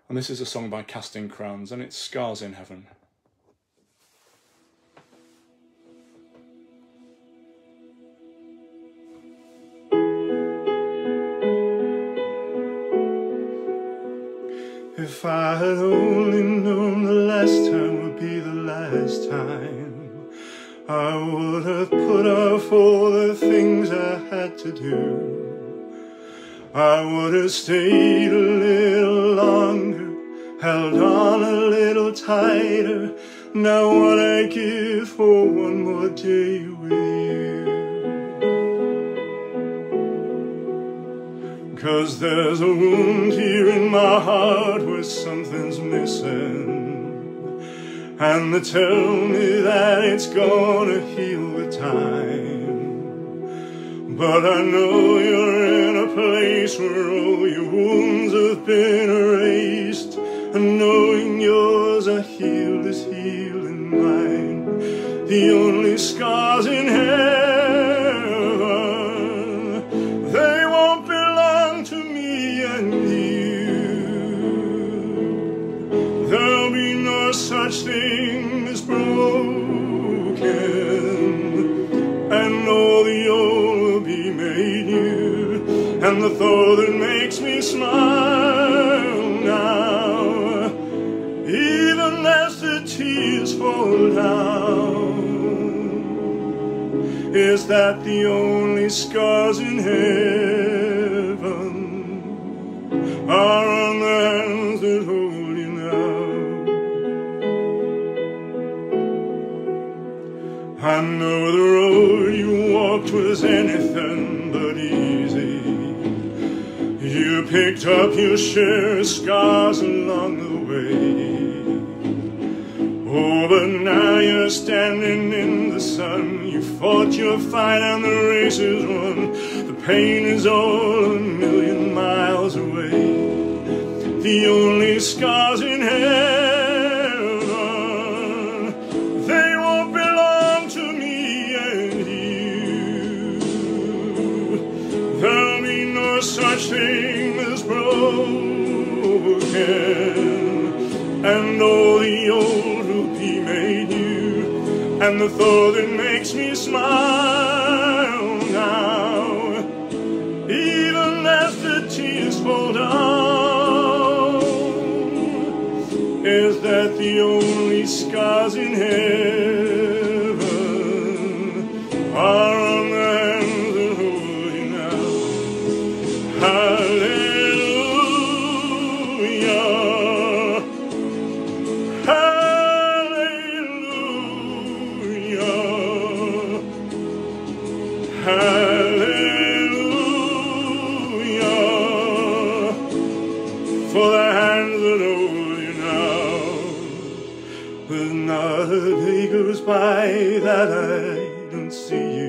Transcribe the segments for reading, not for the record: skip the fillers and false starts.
And this is a song by Casting Crowns, and it's Scars in Heaven. If I had only known the last time would be the last time, I would have put off all the things I had to do. I would have stayed a little longer, held on a little tighter. Now what I give for one more day with you. 'Cause there's a wound here in my heart where something's missing, and they tell me that it's gonna heal with time. But I know you're in a place where all your wounds have been erased, and knowing yours are healed is healing mine. The only scars in heaven, they won't belong to me and you. There'll be no such thing as broken, and all the old will be made new. And the thought that makes me smile now, even as the tears fall down, is that the only scars in heaven are on the hands that hold you now. I know the road you walked was anything but easy. You picked up your share of scars along the way. Oh, but now you're standing in the sun. You fought your fight and the race is won. The pain is all a million miles away. The only scars in heaven, they won't belong to me and you. There'll be no such thing as broken, and all the old will be made new. And the thought that makes me smile now, even as the tears fall down, is that the only scars in heaven are on the hands that hold you now. Hallelujah, hallelujah, hallelujah, for the hands that hold you now. But not a day goes by that I don't see you.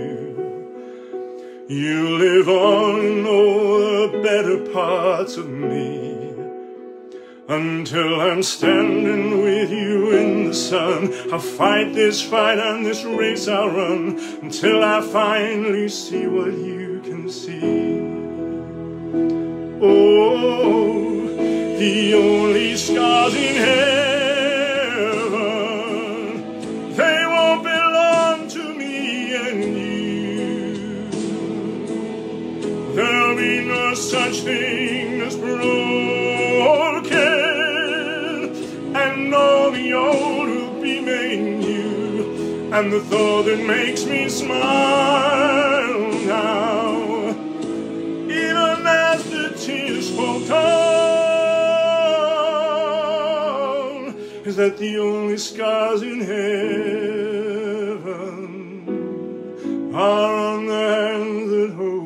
You live on in all the better parts of me, until I'm standing with you in the sun. I'll fight this fight and this race I'll run, until I finally see what you can see. Oh, the only scars in heaven, they won't belong to me and you. There'll be no such thing as broken, and all the old will be made new. And the thought that makes me smile now, even as the tears fall down, is that the only scars in heaven are on the hands that hold